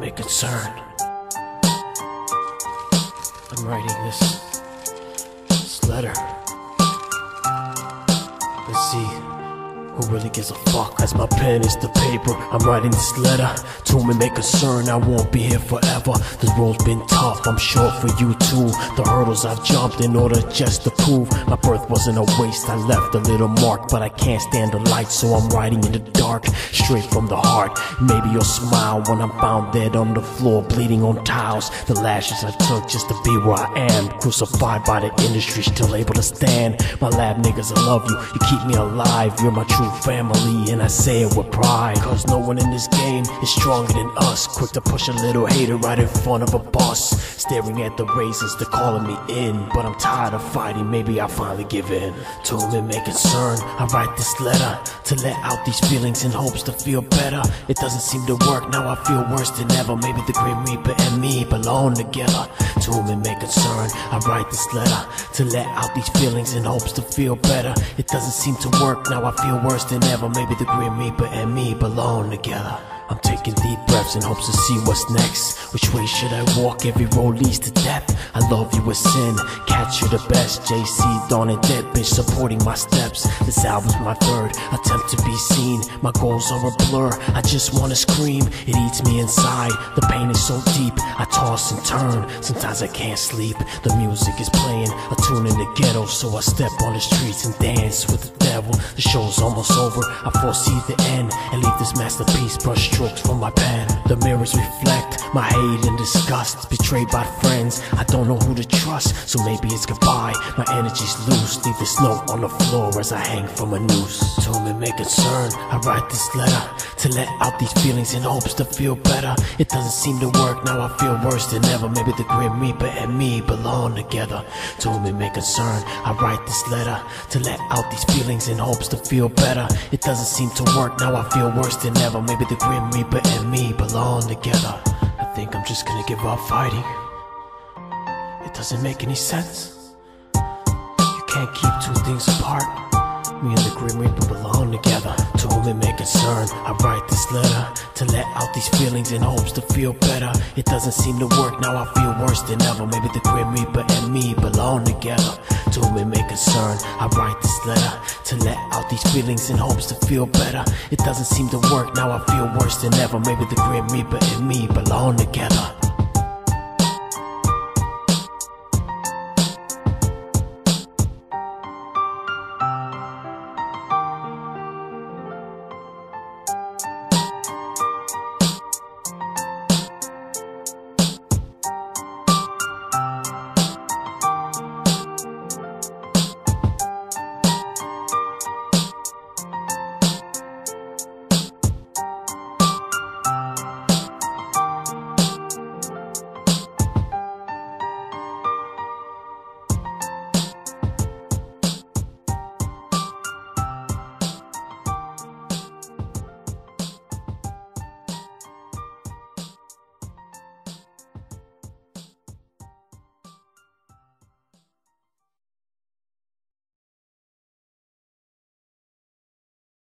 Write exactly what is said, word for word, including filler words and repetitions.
make concern. I'm writing this, this letter. Let's see who really gives a fuck. As my pen is the paper, I'm writing this letter to whom it may concern. I won't be here forever. The road's been tough, I'm sure for you too. The hurdles I've jumped in order just to prove my birth wasn't a waste. I left a little mark, but I can't stand the light, so I'm writing in the dark, straight from the heart. Maybe you'll smile when I'm found dead on the floor, bleeding on tiles. The lashes I took just to be where I am, crucified by the industry, still able to stand. My lab niggas, I love you, you keep me alive. You're my true family, and I say it with pride. Cause no one in this game is stronger than us. Quick to push a little hater right in front of a bus, staring at the razors, they're calling me in. But I'm tired of fighting, maybe I'll finally give in. To whom it may concern, I write this letter to let out these feelings in hopes to feel better. It doesn't seem to work, now I feel worse than ever. Maybe the Grim Reaper and me belong together. To whom it may concern, I write this letter to let out these feelings in hopes to feel better. It doesn't seem to work, now I feel worse than ever. Maybe the Grim Reaper and me belong together. I'm taking deep breaths in hopes to see what's next. Which way should I walk? Every road leads to death. I love you with sin, catch you the best. J C, Dawn and Dead bitch supporting my steps. This album's my third attempt to be seen. My goals are a blur, I just wanna scream. It eats me inside, the pain is so deep. I toss and turn, sometimes I can't sleep. The music is playing, a tune in the ghetto, so I step on the streets and dance with the devil. The show's almost over, I foresee the end, and leave this masterpiece brush strokes from my pen. The mirrors reflect my hate and disgust. Betrayed by friends, I don't know who to trust, so maybe it's goodbye. My energy's loose, leave this note on the floor as I hang from a noose. To whom it may concern, I write this letter to let out these feelings in hopes to feel better. It doesn't seem to work, now I feel worse than ever. Maybe the Grim Reaper and me belong together. To whom it may concern, I write this letter to let out these feelings in hopes to feel better. It doesn't seem to work, now I feel worse than ever. Maybe the Grim Reaper and me belong together. I think I'm just gonna give up fighting. It doesn't make any sense. You can't keep two things apart. Me and the Grim Reaper belong together. To whom it may concern, I write this letter to let out these feelings in hopes to feel better. It doesn't seem to work, now I feel worse than ever. Maybe the Grim Reaper and me belong together. To whom it may concern, I write this letter to let out these feelings in hopes to feel better. It doesn't seem to work, now I feel worse than ever. Maybe the Grim Reaper and me belong together.